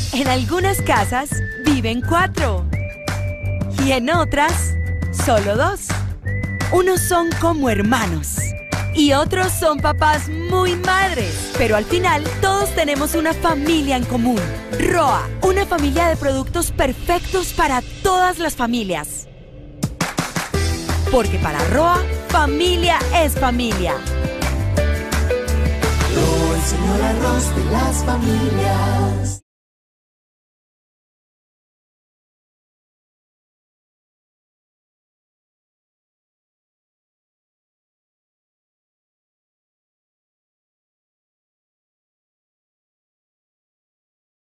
En algunas casas viven 4 y en otras solo 2. Unos son como hermanos y otros son papás muy madres, pero al final todos tenemos una familia en común. Roa, una familia de productos perfectos para todas las familias. Porque para Roa, familia es familia. Roa, el señor arroz de las familias.